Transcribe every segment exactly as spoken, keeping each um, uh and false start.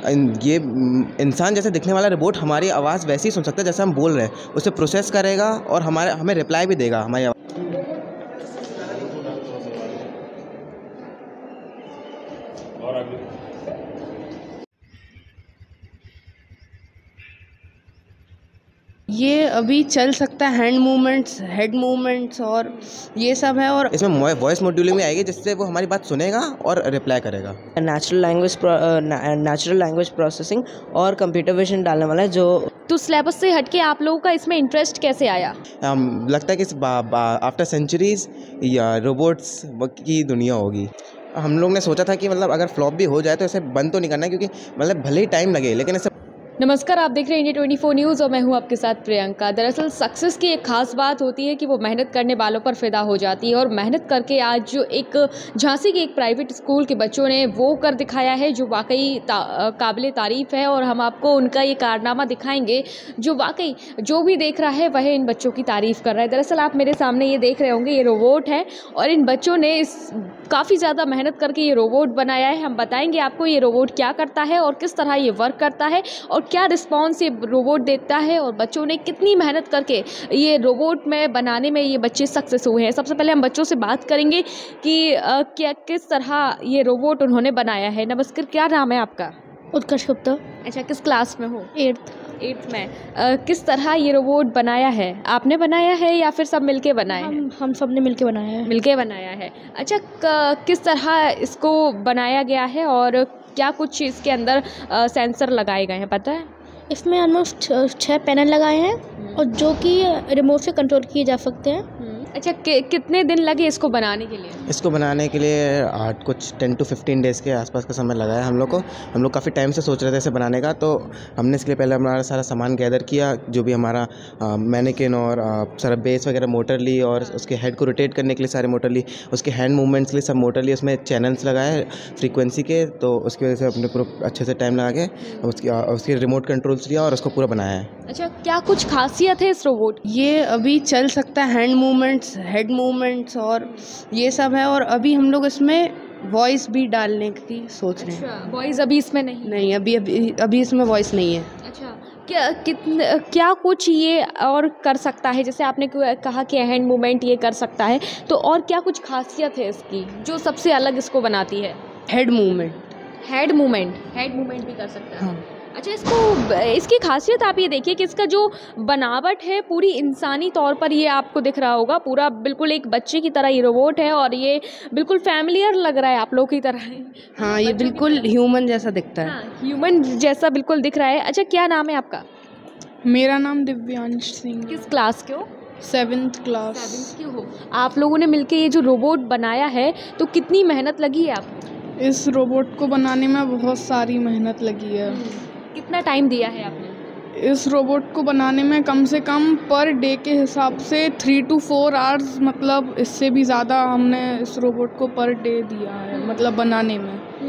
ये इंसान जैसे दिखने वाला रोबोट हमारी आवाज़ वैसे ही सुन सकता है जैसे हम बोल रहे हैं, उसे प्रोसेस करेगा और हमारे हमें रिप्लाई भी देगा हमारी आवाज़। ये अभी चल सकता है हैंड मूवमेंट्स, हेड मूवमेंट्स और ये सब है। और इसमें वॉइस मॉड्यूलिंग भी आएगी जिससे वो हमारी बात सुनेगा और रिप्लाई करेगा। Natural language natural language processing और कंप्यूटर विजन डालने वाला है। जो तो सिलेबस से हटके आप लोगों का इसमें इंटरेस्ट कैसे आया? um, लगता है कि आफ्टर सेंचुरीज या रोबोट्स की दुनिया होगी। हम लोग ने सोचा था कि मतलब अगर फ्लॉप भी हो जाए तो इसे बंद तो नहीं करना है, क्योंकि मतलब भले ही टाइम लगे लेकिन इसे। नमस्कार, आप देख रहे हैं इंडिया ट्वेंटी फोर न्यूज़ और मैं हूं आपके साथ प्रियंका। दरअसल सक्सेस की एक खास बात होती है कि वो मेहनत करने वालों पर फिदा हो जाती है, और मेहनत करके आज जो एक झांसी के एक प्राइवेट स्कूल के बच्चों ने वो कर दिखाया है जो वाकई ता, काबिले तारीफ़ है। और हम आपको उनका ये कारनामा दिखाएंगे जो वाकई जो भी देख रहा है वह इन बच्चों की तारीफ़ कर रहा है। दरअसल आप मेरे सामने ये देख रहे होंगे, ये रोबोट है और इन बच्चों ने इस काफ़ी ज़्यादा मेहनत करके ये रोबोट बनाया है। हम बताएंगे आपको ये रोबोट क्या करता है और किस तरह ये वर्क करता है और क्या रिस्पॉन्स ये रोबोट देता है, और बच्चों ने कितनी मेहनत करके ये रोबोट में बनाने में ये बच्चे सक्सेस हुए हैं। सबसे पहले हम बच्चों से बात करेंगे कि आ, क्या किस तरह ये रोबोट उन्होंने बनाया है। नमस्कार, क्या नाम है आपका? उत्कर्ष गुप्ता। अच्छा, किस क्लास में हो? एट्थ एट्थ में। आ, किस तरह ये रोबोट बनाया है? आपने बनाया है या फिर सब मिलके बनाए हैं? हम हम सब ने मिलके बनाया है। मिलके बनाया है। अच्छा, क, किस तरह इसको बनाया गया है और क्या कुछ इसके अंदर आ, सेंसर लगाए गए हैं, पता है? इसमें ऑलमोस्ट छः पैनल लगाए हैं और जो कि रिमोट से कंट्रोल किए जा सकते हैं। अच्छा, कि, कितने दिन लगे इसको बनाने के लिए? इसको बनाने के लिए आठ कुछ टेन टू फिफ्टीन डेज़ के आसपास का समय लगा है हम लोग को। हम लोग काफ़ी टाइम से सोच रहे थे इसे बनाने का, तो हमने इसके लिए पहले हमारा सारा सामान गैदर किया, जो भी हमारा मैनिकिन और आ, सारा बेस वगैरह मोटर ली, और उसके हेड को रोटेट करने के लिए सारे मोटर ली, उसके हैंड मूवमेंट्स के लिए सब मोटर ली, उसमें चैनल्स लगाए फ्रीक्वेंसी के, तो उसकी वजह से अपने पूरा अच्छे से टाइम लगा के उसकी उसके रिमोट कंट्रोल्स लिया और उसको पूरा बनाया है। अच्छा, क्या कुछ खासियत है इस रोबोट? ये अभी चल सकता है हैंड मूवमेंट्स, हेड मूवमेंट्स और ये सब है। और अभी हम लोग इसमें वॉइस भी डालने की सोच रहे हैं। अच्छा, वॉइस अभी इसमें नहीं? नहीं, अभी अभी अभी इसमें वॉइस नहीं है। अच्छा, क्या कितने क्या कुछ ये और कर सकता है? जैसे आपने कहा कि हैंड मूवमेंट ये कर सकता है, तो और क्या कुछ खासियत है इसकी जो सबसे अलग इसको बनाती है? Head movement. Head movement head movement भी कर सकता है। हाँ। अच्छा, इसको इसकी खासियत आप ये देखिए कि इसका जो बनावट है पूरी इंसानी तौर पर ये आपको दिख रहा होगा, पूरा बिल्कुल एक बच्चे की तरह ये रोबोट है और ये बिल्कुल फैमिलियर लग रहा है आप लोग की तरह। हाँ, ये बिल्कुल ह्यूमन जैसा दिखता है। हाँ, ह्यूमन जैसा बिल्कुल दिख रहा है। अच्छा, क्या नाम है आपका? मेरा नाम दिव्यांश सिंह। किस क्लास के हो? Seventh class. सेवेंथ के हो। आप लोगों ने मिलकर ये जो रोबोट बनाया है, तो कितनी मेहनत लगी है आपको? इस रोबोट को बनाने में बहुत सारी मेहनत लगी है। कितना टाइम दिया है आपने? इस रोबोट को बनाने में कम से कम पर डे के हिसाब से थ्री टू फोर आवर्स, मतलब इससे भी ज़्यादा हमने इस रोबोट को पर डे दिया है, मतलब बनाने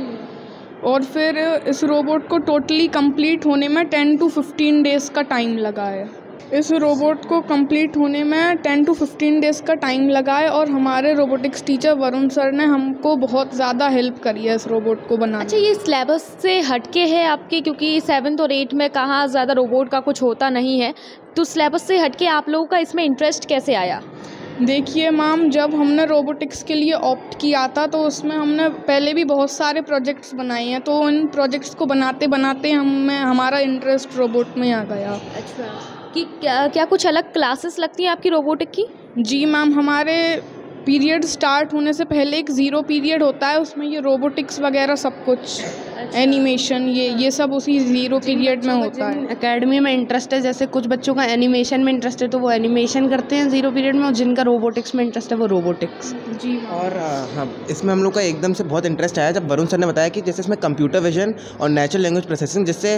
में। और फिर इस रोबोट को टोटली कंप्लीट होने में टेन टू फिफ्टीन डेज़ का टाइम लगा है। इस रोबोट को कंप्लीट होने में टेन टू फिफ्टीन डेज़ का टाइम लगा है और हमारे रोबोटिक्स टीचर वरुण सर ने हमको बहुत ज़्यादा हेल्प करी है इस रोबोट को बनाने। अच्छा, ये सिलेबस से हटके है आपके, क्योंकि सेवन्थ और एट में कहाँ ज़्यादा रोबोट का कुछ होता नहीं है, तो सिलेबस से हटके आप लोगों का इसमें इंटरेस्ट कैसे आया? देखिए मैम, जब हमने रोबोटिक्स के लिए ऑप्ट किया था तो उसमें हमने पहले भी बहुत सारे प्रोजेक्ट्स बनाए हैं, तो उन प्रोजेक्ट्स को बनाते बनाते हमें हमारा इंटरेस्ट रोबोट में आ गया। अच्छा, कि क्या क्या कुछ अलग क्लासेस लगती हैं आपकी रोबोटिक की? जी मैम, हमारे पीरियड स्टार्ट होने से पहले एक ज़ीरो पीरियड होता है, उसमें ये रोबोटिक्स वगैरह सब कुछ, अच्छा, एनिमेशन, ये ये सब उसी ज़ीरो पीरियड में होता है। एकेडमी में इंटरेस्ट है, जैसे कुछ बच्चों का एनिमेशन में इंटरेस्ट है तो वो एनिमेशन करते हैं ज़ीरो पीरियड में, और जिनका रोबोटिक्स में इंटरेस्ट है वो रोबोटिक्स। जी। और हम इसमें हम लोग का एकदम से बहुत इंटरेस्ट आया जब वरुण सर ने बताया कि जैसे इसमें कंप्यूटर विजन और नेचुरल लैंग्वेज प्रोसेसिंग, जिससे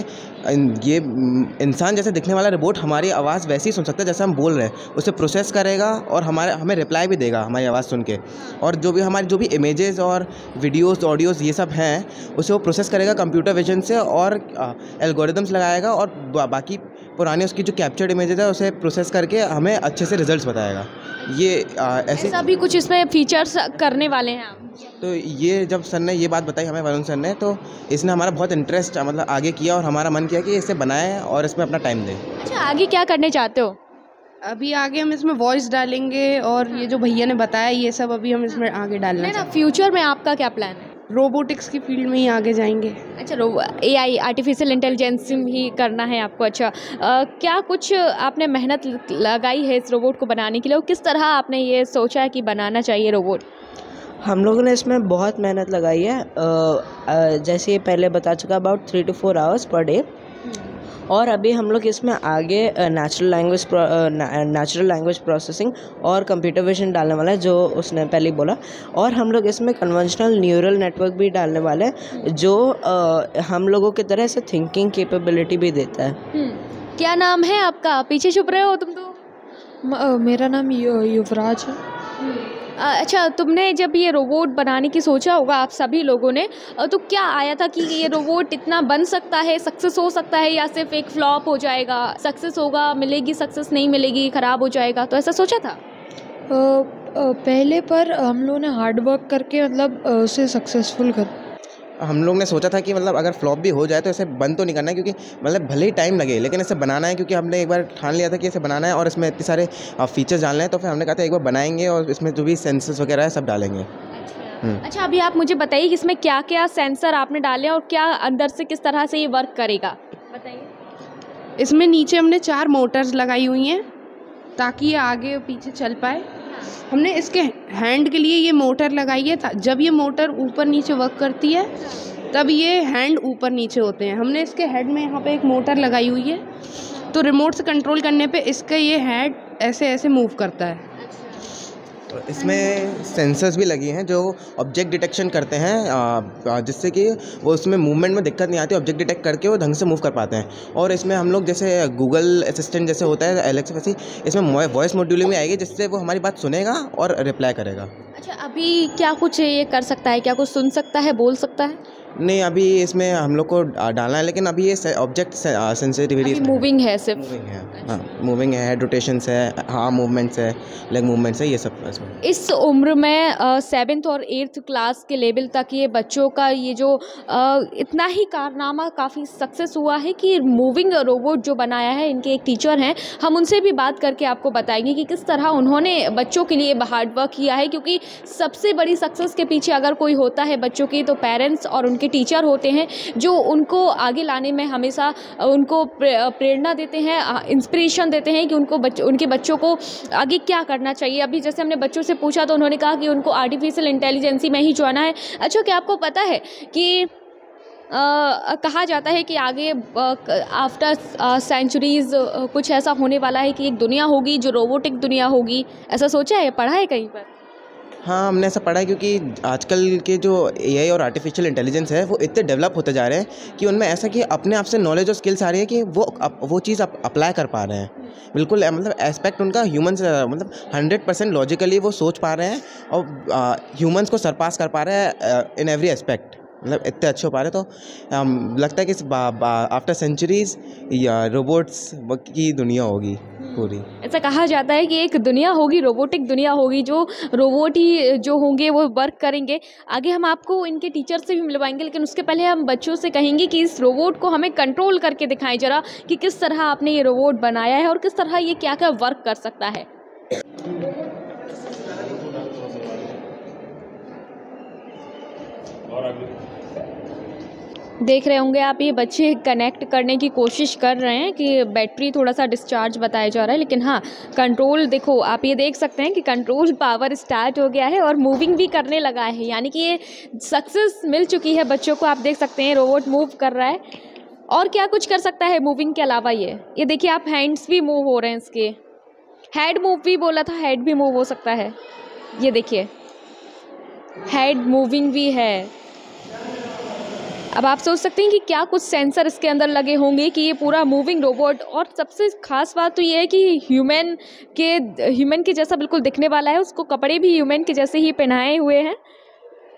ये इंसान जैसे दिखने वाला रोबोट हमारी आवाज़ वैसे ही सुन सकता है जैसे हम बोल रहे हैं, उसे प्रोसेस करेगा और हमारे हमें रिप्लाई भी देगा हमारी आवाज़ सुन के। और जो भी हमारी जो भी इमेजेस और वीडियोस ऑडियोज़ ये सब हैं, उसे वो प्रोसेस करेगा कंप्यूटर विजन से और एल्गोरिदम्स लगाएगा और बाकी पुरानी उसकी जो कैप्चर्ड इमेजेस है उसे प्रोसेस करके हमें अच्छे से रिजल्ट्स बताएगा। ये आ, ऐसी ऐसा भी कुछ इसमें फीचर्स करने वाले हैं आप? तो ये जब सर ने ये बात बताई हमें, वरुण सर ने, तो इसने हमारा बहुत इंटरेस्ट मतलब आगे किया और हमारा मन किया कि इसे बनाएं और इसमें अपना टाइम दें। अच्छा, आगे क्या करने चाहते हो? अभी आगे हम इसमें वॉइस डालेंगे और ये जो भैया ने बताया ये सब अभी हम इसमें आगे डालना नहीं ना, चाहते फ्यूचर में आपका क्या प्लान है? हैं। रोबोटिक्स की फील्ड में ही आगे जाएंगे। अच्छा, रो ए आई आर्टिफिशियल इंटेलिजेंस ही करना है आपको। अच्छा, अ, क्या कुछ आपने मेहनत लगाई है इस रोबोट को बनाने के लिए, और किस तरह आपने ये सोचा है कि बनाना चाहिए रोबोट? हम लोगों ने इसमें बहुत मेहनत लगाई है। अ, अ, जैसे ये पहले बता चुका, about three to four hours per day. और अभी हम लोग इसमें आगे natural language natural language processing और कंप्यूटर विजन डालने वाला है, जो उसने पहले ही बोला। और हम लोग इसमें कन्वेंशनल न्यूरल नेटवर्क भी डालने वाले हैं, जो आ, हम लोगों की तरह से थिंकिंग कैपेबिलिटी भी देता है। क्या नाम है आपका? पीछे छुप रहे हो तुम तो। म- अ, मेरा नाम यु- युवराज है। अ, अच्छा, तुमने जब ये रोबोट बनाने की सोचा होगा आप सभी लोगों ने, अ, तो क्या आया था कि ये रोबोट इतना बन सकता है, सक्सेस हो सकता है, या सिर्फ एक फ्लॉप हो जाएगा? सक्सेस होगा, मिलेगी सक्सेस, नहीं मिलेगी, ख़राब हो जाएगा, तो ऐसा सोचा था? अ, अ, पहले पर हम लोगों ने हार्ड वर्क करके मतलब अ, उसे सक्सेसफुल कर हम लोग ने सोचा था कि मतलब अगर फ्लॉप भी हो जाए तो इसे बंद तो नहीं करना है, क्योंकि मतलब भले ही टाइम लगे लेकिन इसे बनाना है, क्योंकि हमने एक बार ठान लिया था कि इसे बनाना है और इसमें इतने सारे फीचर्स डालने हैं। तो फिर हमने कहा था एक बार बनाएंगे और इसमें जो भी सेंसर्स वगैरह है सब डालेंगे। अच्छा, अभी आप मुझे बताइए कि इसमें क्या क्या सेंसर आपने डाले हैं और क्या अंदर से किस तरह से ये वर्क करेगा, बताइए। इसमें नीचे हमने चार मोटर्स लगाई हुई हैं ताकि ये आगे और पीछे चल पाए। हमने इसके हैंड के लिए ये मोटर लगाई है, ता- जब ये मोटर ऊपर नीचे वर्क करती है तब ये हैंड ऊपर नीचे होते हैं। हमने इसके हेड में यहाँ पे एक मोटर लगाई हुई है, तो रिमोट से कंट्रोल करने पे इसका ये हेड ऐसे ऐसे मूव करता है। तो इसमें सेंसर्स भी लगी हैं जो ऑब्जेक्ट डिटेक्शन करते हैं, आ, जिससे कि वो उसमें मूवमेंट में दिक्कत नहीं आती, ऑब्जेक्ट डिटेक्ट करके वो ढंग से मूव कर पाते हैं। और इसमें हम लोग जैसे गूगल असिस्टेंट जैसे होता है एलेक्सा, वैसे इसमें वॉइस मॉड्यूलिंग भी आएगी, जिससे वो हमारी बात सुनेगा और रिप्लाई करेगा। अच्छा, अभी क्या कुछ ये कर सकता है? क्या कुछ सुन सकता है, बोल सकता है? नहीं, अभी इसमें हम लोग को डालना है, लेकिन अभी ये ऑब्जेक्ट सेंसिटिविटी मूविंग है सिर्फ? मूविंग है, हाँ, मूविंग है, हेड रोटेशंस है, हाँ मूवमेंट्स है, लेग मूवमेंट्स है, ये सब इसमें। इस उम्र में सेवन्थ और एट्थ क्लास के लेवल तक ये बच्चों का ये जो अ, इतना ही कारनामा काफ़ी सक्सेस हुआ है कि मूविंग रोबोट जो बनाया है, इनके एक टीचर हैं, हम उनसे भी बात करके आपको बताएंगे कि किस तरह उन्होंने बच्चों के लिए हार्ड वर्क किया है। क्योंकि सबसे बड़ी सक्सेस के पीछे अगर कोई होता है बच्चों की, तो पेरेंट्स और उनके टीचर होते हैं, जो उनको आगे लाने में हमेशा उनको प्रेरणा देते हैं, इंस्पिरेशन देते हैं कि उनको बच्चों उनके बच्चों को आगे क्या करना चाहिए। अभी जैसे हमने बच्चों से पूछा तो उन्होंने कहा कि उनको आर्टिफिशियल इंटेलिजेंसी में ही जाना है। अच्छा, क्या आपको पता है कि आ, कहा जाता है कि आगे आफ्टर सेंचुरीज कुछ ऐसा होने वाला है कि एक दुनिया होगी जो रोबोटिक दुनिया होगी? ऐसा सोचा है, पढ़ा है कहीं पर? हाँ, हमने ऐसा पढ़ा है, क्योंकि आजकल के जो एआई और आर्टिफिशियल इंटेलिजेंस है वो इतने डेवलप होते जा रहे हैं कि उनमें ऐसा कि अपने आप से नॉलेज और स्किल्स आ रही है कि वो अप, वो चीज़ अप, अप्लाई कर पा रहे हैं। बिल्कुल, मतलब एस्पेक्ट उनका ह्यूमन से मतलब हंड्रेड परसेंट लॉजिकली वो सोच पा रहे हैं और ह्यूमंस को सरपास कर पा रहे हैं इन एवरी एस्पेक्ट, मतलब इतने अच्छे हो पा रहे। तो um, लगता है कि आफ्टर सेंचुरीज या रोबोट्स की दुनिया होगी पूरी। ऐसा कहा जाता है कि एक दुनिया होगी, रोबोटिक दुनिया होगी, जो रोबोट ही जो होंगे वो वर्क करेंगे। आगे हम आपको इनके टीचर से भी मिलवाएंगे, लेकिन उसके पहले हम बच्चों से कहेंगे कि इस रोबोट को हमें कंट्रोल करके दिखाएं जरा कि किस तरह आपने ये रोबोट बनाया है और किस तरह ये क्या क्या वर्क कर सकता है। देख रहे होंगे आप, ये बच्चे कनेक्ट करने की कोशिश कर रहे हैं कि बैटरी थोड़ा सा डिस्चार्ज बताया जा रहा है, लेकिन हाँ कंट्रोल देखो आप ये देख सकते हैं कि कंट्रोल पावर स्टार्ट हो गया है और मूविंग भी करने लगा है, यानी कि ये सक्सेस मिल चुकी है बच्चों को। आप देख सकते हैं रोबोट मूव कर रहा है। और क्या कुछ कर सकता है मूविंग के अलावा? ये ये देखिए आप, हैंड्स भी मूव हो रहे हैं इसके, हेड मूव भी बोला था, हेड भी मूव हो सकता है। ये देखिए हेड मूविंग भी है। अब आप सोच सकते हैं कि क्या कुछ सेंसर इसके अंदर लगे होंगे कि ये पूरा मूविंग रोबोट, और सबसे खास बात तो ये है कि ह्यूमन के ह्यूमन के जैसा बिल्कुल दिखने वाला है। उसको कपड़े भी ह्यूमन के जैसे ही पहनाए हुए हैं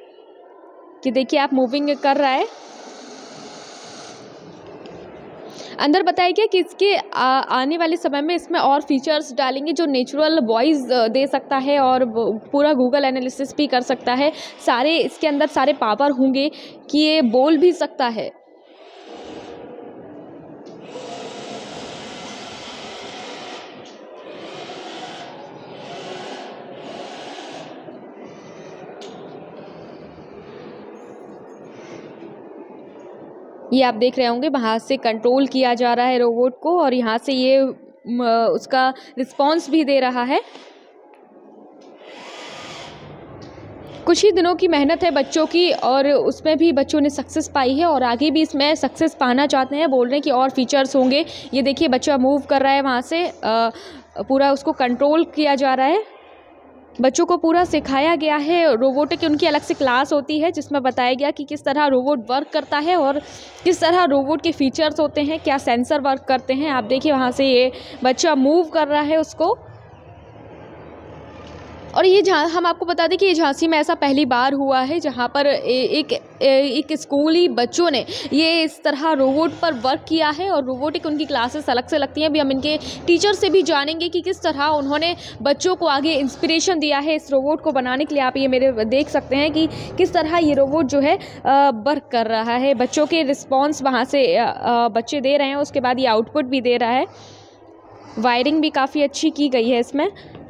कि देखिए आप मूविंग कर रहा है। अंदर बताया गया कि इसके आ, आने वाले समय में इसमें और फीचर्स डालेंगे जो नेचुरल वॉइस दे सकता है और पूरा गूगल एनालिसिस भी कर सकता है। सारे इसके अंदर सारे पावर होंगे कि ये बोल भी सकता है। ये आप देख रहे होंगे वहाँ से कंट्रोल किया जा रहा है रोबोट को और यहाँ से ये म, उसका रिस्पॉन्स भी दे रहा है। कुछ ही दिनों की मेहनत है बच्चों की और उसमें भी बच्चों ने सक्सेस पाई है और आगे भी इसमें सक्सेस पाना चाहते हैं। बोल रहे हैं कि और फीचर्स होंगे। ये देखिए बच्चा मूव कर रहा है वहाँ से, आ, पूरा उसको कंट्रोल किया जा रहा है। बच्चों को पूरा सिखाया गया है। रोबोटिक की उनकी अलग से क्लास होती है जिसमें बताया गया कि किस तरह रोबोट वर्क करता है और किस तरह रोबोट के फीचर्स होते हैं, क्या सेंसर वर्क करते हैं। आप देखिए वहाँ से ये बच्चा मूव कर रहा है उसको। और ये जहाँ हम आपको बता दें कि ये झांसी में ऐसा पहली बार हुआ है जहाँ पर एक एक स्कूली बच्चों ने ये इस तरह रोबोट पर वर्क किया है और रोबोटिक उनकी क्लासेस अलग से लगती हैं। अभी हम इनके टीचर से भी जानेंगे कि किस तरह उन्होंने बच्चों को आगे इंस्पिरेशन दिया है इस रोबोट को बनाने के लिए। आप ये मेरे देख सकते हैं कि किस तरह ये रोबोट जो है वर्क कर रहा है। बच्चों के रिस्पॉन्स वहाँ से बच्चे दे रहे हैं, उसके बाद ये आउटपुट भी दे रहा है। वायरिंग भी काफ़ी अच्छी की गई है इसमें।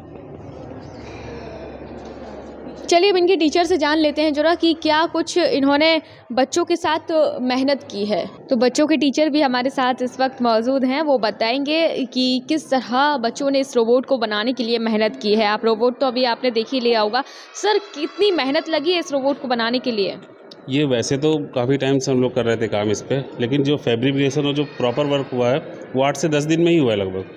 चलिए अब इनके टीचर से जान लेते हैं जरा कि क्या कुछ इन्होंने बच्चों के साथ मेहनत की है। तो बच्चों के टीचर भी हमारे साथ इस वक्त मौजूद हैं, वो बताएंगे कि किस तरह बच्चों ने इस रोबोट को बनाने के लिए मेहनत की है। आप रोबोट तो अभी आपने देख ही लिया होगा। सर कितनी मेहनत लगी है इस रोबोट को बनाने के लिए? ये वैसे तो काफ़ी टाइम से हम लोग कर रहे थे काम इस पर, लेकिन जो फैब्रिकेशन और जो प्रॉपर वर्क हुआ है वो आठ से दस दिन में ही हुआ है लगभग।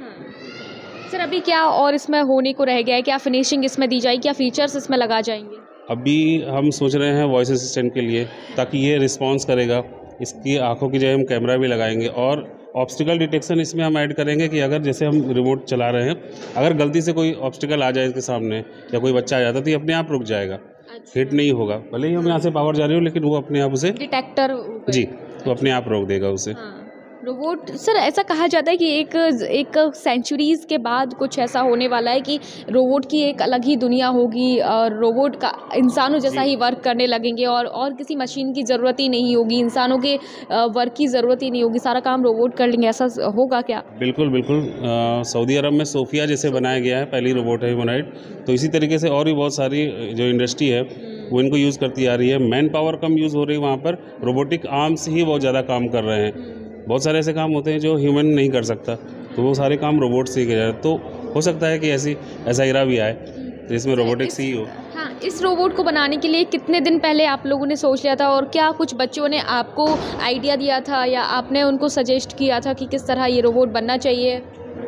सर अभी क्या और इसमें होने को रह गया है? क्या फिनिशिंग इसमें दी जाएगी, क्या फीचर्स इसमें लगा जाएंगे? अभी हम सोच रहे हैं वॉइस असिस्टेंट के लिए, ताकि ये रिस्पांस करेगा। इसकी आंखों की जगह हम कैमरा भी लगाएंगे और ऑब्स्टिकल डिटेक्शन इसमें हम ऐड करेंगे कि अगर जैसे हम रिमोट चला रहे हैं, अगर गलती से कोई ऑब्स्टिकल आ जाए इसके सामने या कोई बच्चा आ जाता तो ये अपने आप रुक जाएगा, हिट नहीं होगा। भले ही हम यहाँ से पावर जा रही हो लेकिन वो अपने आप उसे डिटेक्टर जी तो अपने आप रोक देगा उसे। हाँ। रोबोट सर ऐसा कहा जाता है कि एक एक सेंचुरीज के बाद कुछ ऐसा होने वाला है कि रोबोट की एक अलग ही दुनिया होगी और रोबोट का इंसानों जैसा ही वर्क करने लगेंगे और और किसी मशीन की ज़रूरत ही नहीं होगी, इंसानों के वर्क की ज़रूरत ही नहीं होगी, सारा काम रोबोट कर लेंगे। ऐसा होगा क्या? बिल्कुल बिल्कुल। सऊदी अरब में सोफिया जैसे बनाया गया है, पहली रोबोट है ह्यूमनॉइड, तो इसी तरीके से और भी बहुत सारी जो इंडस्ट्री है वो इनको यूज़ करती आ रही है। मैन पावर कम यूज़ हो रही है वहाँ पर, रोबोटिक आर्म्स ही बहुत ज़्यादा काम कर रहे हैं। बहुत सारे ऐसे काम होते हैं जो ह्यूमन नहीं कर सकता, तो वो सारे काम रोबोट से ही किया जाए। तो हो सकता है कि ऐसी ऐसा इरा भी आए जिसमें रोबोटिक्स ही हो। हाँ, इस रोबोट को बनाने के लिए कितने दिन पहले आप लोगों ने सोच लिया था और क्या कुछ बच्चों ने आपको आइडिया दिया था या आपने उनको सजेस्ट किया था कि किस तरह ये रोबोट बनना चाहिए?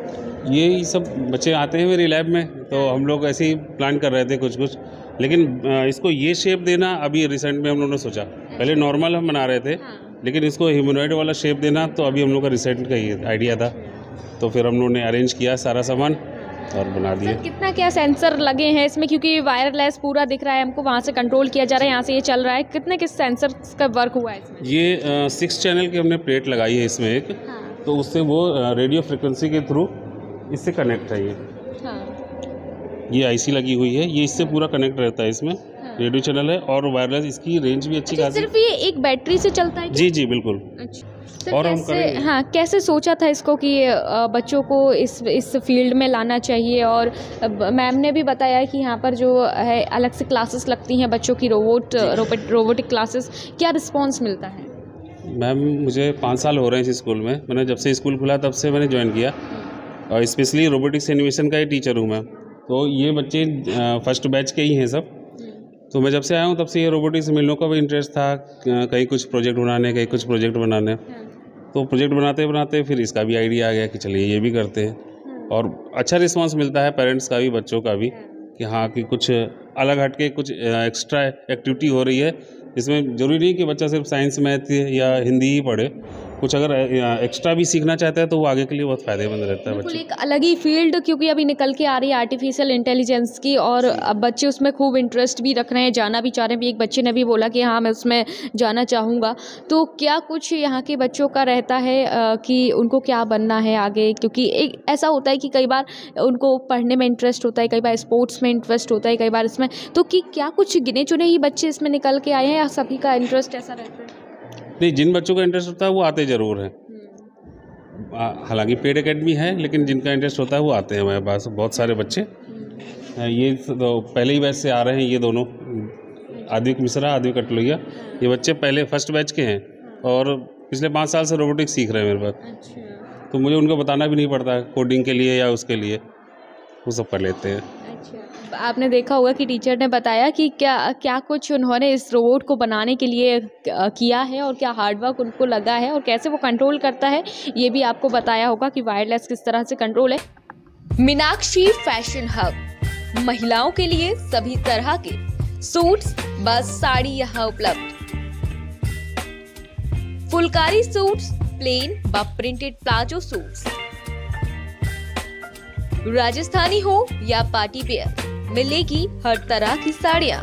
ये सब बच्चे आते हैं मेरी लैब में, तो हम लोग ऐसे ही प्लान कर रहे थे कुछ कुछ, लेकिन इसको ये शेप देना अभी रिसेंट में हम लोगों ने सोचा। पहले नॉर्मल हम बना रहे थे, लेकिन इसको ह्यूमनॉइड वाला शेप देना तो अभी हम लोग का रिसेंट का ही आइडिया था, तो फिर हम लोगों ने अरेंज किया सारा सामान और बना दिया। कितना क्या सेंसर लगे हैं इसमें, क्योंकि वायरलेस पूरा दिख रहा है हमको, वहाँ से कंट्रोल किया जा रहा है, यहाँ से ये चल रहा है। कितने किस सेंसर का वर्क हुआ है इसमें? ये सिक्स चैनल की हमने प्लेट लगाई है इसमें एक, हाँ। तो उससे वो रेडियो फ्रिक्वेंसी के थ्रू इससे कनेक्ट है। ये हाँ। ये आईसी लगी हुई है, ये इससे पूरा कनेक्ट रहता है। इसमें रेडियो चैनल है और वायरलेस, इसकी रेंज भी अच्छी खासी। सिर्फ ये एक बैटरी से चलता है? जी जी बिल्कुल। अच्छा। और हम कैसे, करेंगे। हाँ, कैसे सोचा था इसको कि बच्चों को इस इस फील्ड में लाना चाहिए? और मैम ने भी बताया कि यहाँ पर जो है अलग से क्लासेस लगती हैं बच्चों की, रोबोट रोबोटिक क्लासेस, क्या रिस्पॉन्स मिलता है? मैम मुझे पाँच साल हो रहे हैं इस स्कूल में, मैंने जब से स्कूल खुला तब से मैंने ज्वाइन किया और स्पेशली रोबोटिक्स एनिमेशन का ही टीचर हूँ मैं। तो ये बच्चे फर्स्ट बैच के ही हैं सब, तो मैं जब से आया हूँ तब से ये रोबोटिक्स में इन लोगों का भी इंटरेस्ट था, कहीं कुछ प्रोजेक्ट बनाने कहीं कुछ प्रोजेक्ट बनाने। तो प्रोजेक्ट बनाते बनाते फिर इसका भी आइडिया आ गया कि चलिए ये भी करते हैं, और अच्छा रिस्पांस मिलता है पेरेंट्स का भी बच्चों का भी कि हाँ कि कुछ अलग हट के कुछ एक्स्ट्रा एक्टिविटी हो रही है। इसमें ज़रूरी नहीं कि बच्चा सिर्फ साइंस मैथ या हिंदी ही पढ़े, कुछ अगर एक्स्ट्रा भी सीखना चाहता है तो वो आगे के लिए बहुत फ़ायदेमंद रहता है बिल्कुल बच्चे। एक अलग ही फील्ड, क्योंकि अभी निकल के आ रही है आर्टिफिशियल इंटेलिजेंस की, और अब बच्चे उसमें खूब इंटरेस्ट भी रख रहे हैं, जाना भी चाह रहे हैं। एक बच्चे ने भी बोला कि हाँ मैं उसमें जाना चाहूँगा। तो क्या कुछ यहाँ के बच्चों का रहता है अ, कि उनको क्या बनना है आगे? क्योंकि एक ऐसा होता है कि कई बार उनको पढ़ने में इंटरेस्ट होता है, कई बार स्पोर्ट्स में इंटरेस्ट होता है, कई बार इसमें, तो कि क्या कुछ गिने चुने ही बच्चे इसमें निकल के आए हैं या सभी का इंटरेस्ट ऐसा रहता है? नहीं, जिन बच्चों का इंटरेस्ट होता है वो आते ज़रूर हैं। हालांकि पेड एकेडमी है, लेकिन जिनका इंटरेस्ट होता है वो आते हैं हमारे पास, बहुत सारे बच्चे। ये तो पहले ही बैच से आ रहे हैं, ये दोनों आदिक मिश्रा, आदिक कटलोइया, ये बच्चे पहले फर्स्ट बैच के हैं और पिछले पाँच साल से रोबोटिक्स सीख रहे हैं मेरे पास। तो मुझे उनको बताना भी नहीं पड़ता कोडिंग के लिए या उसके लिए, वो सब कर लेते हैं। आपने देखा होगा कि टीचर ने बताया कि क्या क्या कुछ उन्होंने इस रोबोट को बनाने के लिए किया है और क्या हार्डवर्क उनको लगा है और कैसे वो कंट्रोल करता है, ये भी आपको बताया होगा कि वायरलेस किस तरह से कंट्रोल है। मीनाक्षी फैशन हब, महिलाओं के लिए सभी तरह के सूट्स, बस साड़ी यहाँ उपलब्ध। फुलकारी सूट्स, प्लेन व प्रिंटेड प्लाजो सूट्स, राजस्थानी हो या पार्टी वेयर, मिलेगी हर तरह की साड़ियां।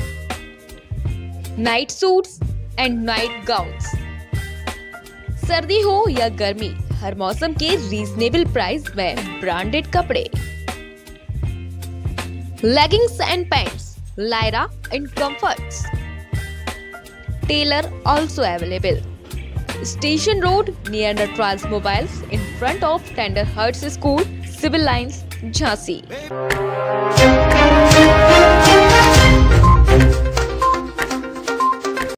Night suits and night gowns, सर्दी हो या गर्मी, हर मौसम के रीजनेबल प्राइस में ब्रांडेड कपड़े। Leggings and pants, Lyra and comforts, tailor also available. Station Road near Natraz Mobiles in front of Tender Hearts School, Civil Lines, Jhansi.